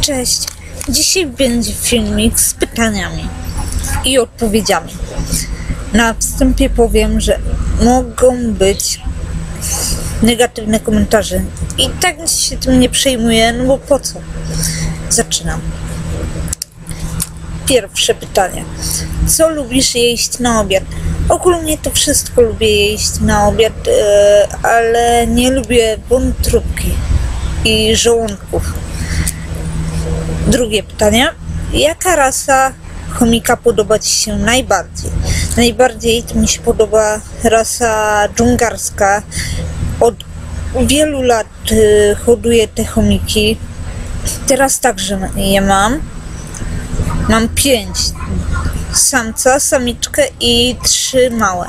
Cześć, dzisiaj będzie filmik z pytaniami i odpowiedziami. Na wstępie powiem, że mogą być negatywne komentarze i tak się tym nie przejmuję, no bo po co? Zaczynam. Pierwsze pytanie. Co lubisz jeść na obiad? Ogólnie to wszystko lubię jeść na obiad, ale nie lubię wątróbki i żołądków. Drugie pytanie. Jaka rasa chomika podoba Ci się najbardziej? Najbardziej to mi się podoba rasa dżungarska. Od wielu lat hoduję te chomiki. Teraz także je mam. Mam 5. Samca, samiczkę i 3 małe.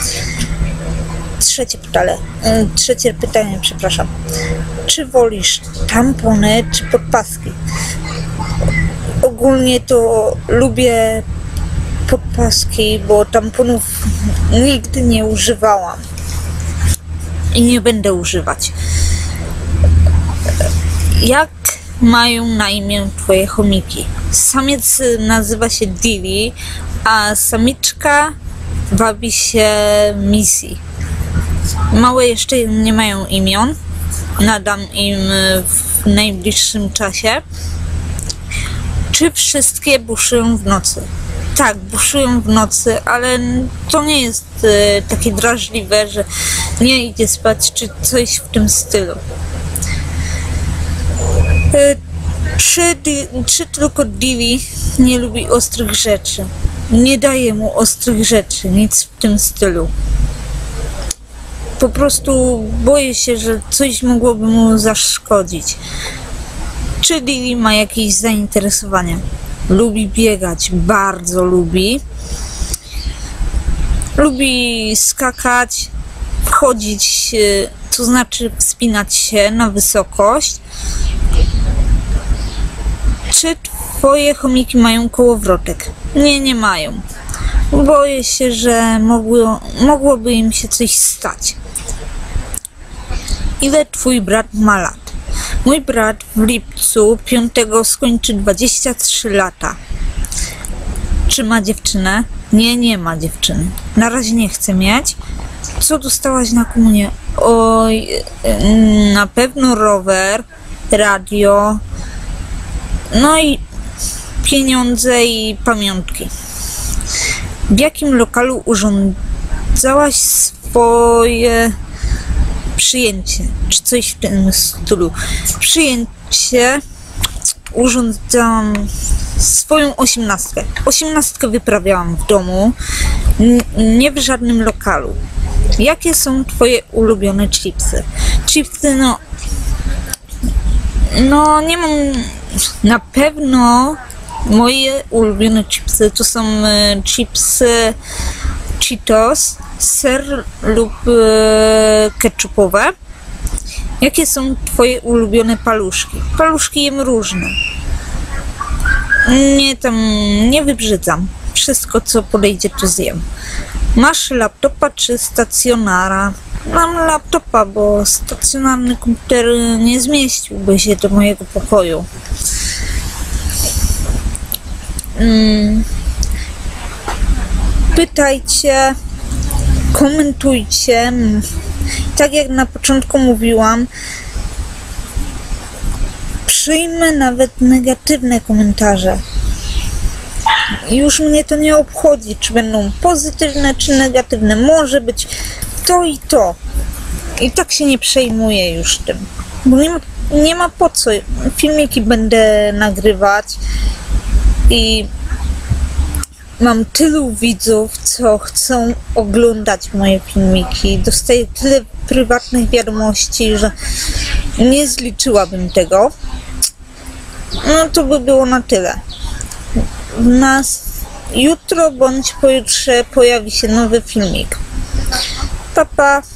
Trzecie pytanie, przepraszam. Czy wolisz tampony czy podpaski? Ogólnie to lubię podpaski, bo tamponów nigdy nie używałam i nie będę używać. Jak mają na imię Twoje chomiki? Samiec nazywa się Dilly, a samiczka wabi się Missy. Małe jeszcze nie mają imion. Nadam im w najbliższym czasie. Czy wszystkie buszują w nocy? Tak, buszują w nocy, ale to nie jest takie drażliwe, że nie idzie spać, czy coś w tym stylu. Czy tylko Dilly nie lubi ostrych rzeczy? Nie daję mu ostrych rzeczy, nic w tym stylu. Po prostu boję się, że coś mogłoby mu zaszkodzić. Czy Dilly ma jakieś zainteresowania? Lubi biegać, bardzo lubi. Lubi skakać, wchodzić, to znaczy wspinać się na wysokość. Czy Twoje chomiki mają kołowrotek? Nie, nie mają. Boję się, że mogłoby im się coś stać. Ile Twój brat ma lat? Mój brat w lipcu 5 skończy 23 lata. Czy ma dziewczynę? Nie, nie ma dziewczyny. Na razie nie chce mieć. Co dostałaś na komunię? Oj, na pewno rower, radio, no i pieniądze i pamiątki. W jakim lokalu urządzałaś swoje przyjęcie? Czy coś w tym stylu? Przyjęcie urządzałam swoją 18. 18 wyprawiałam w domu, nie w żadnym lokalu. Jakie są Twoje ulubione chipsy? Chipsy, no nie mam. Na pewno moje ulubione chipsy to są chipsy Cheetos, ser lub ketchupowe. Jakie są Twoje ulubione paluszki? Paluszki jem różne. Nie wybrzydzam. Wszystko, co podejdzie, to zjem. Masz laptopa czy stacjonara? Mam laptopa, bo stacjonarny komputer nie zmieściłby się do mojego pokoju. Pytajcie, komentujcie. Tak jak na początku mówiłam, przyjmę nawet negatywne komentarze. Już mnie to nie obchodzi, czy będą pozytywne, czy negatywne. Może być to i to. I tak się nie przejmuję już tym. Bo nie ma po co. Filmiki będę nagrywać i mam tylu widzów, co chcą oglądać moje filmiki. Dostaję tyle prywatnych wiadomości, że nie zliczyłabym tego. No to by było na tyle. Jutro bądź pojutrze pojawi się nowy filmik. Pa, pa.